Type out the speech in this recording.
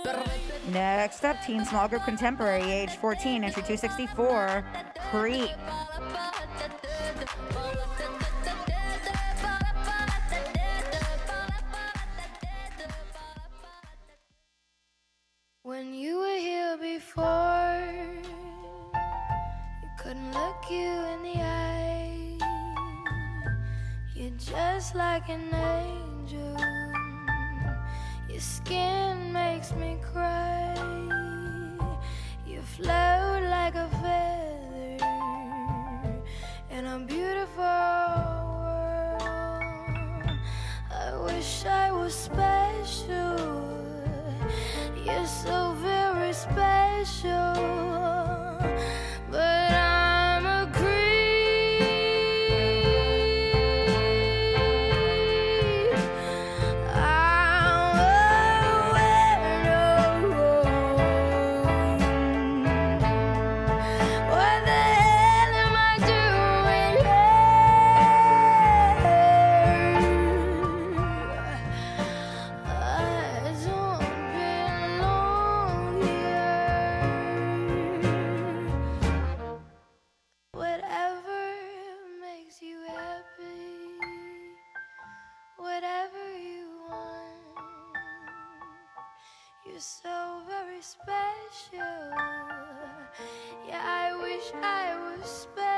Next up, teen small group contemporary, age 14, entry 264, Creep. When you were here before, you couldn't look you in the eye. You're just like an angel. Your skin makes me cry. You float like a feather in a beautiful world. I wish I was special. You're so very special, but I'm a creep. I'm a weirdo. What the hell am I doing here? I don't belong here. Whatever makes you happy, whatever you want. You're so very special. Yeah, I wish I was special.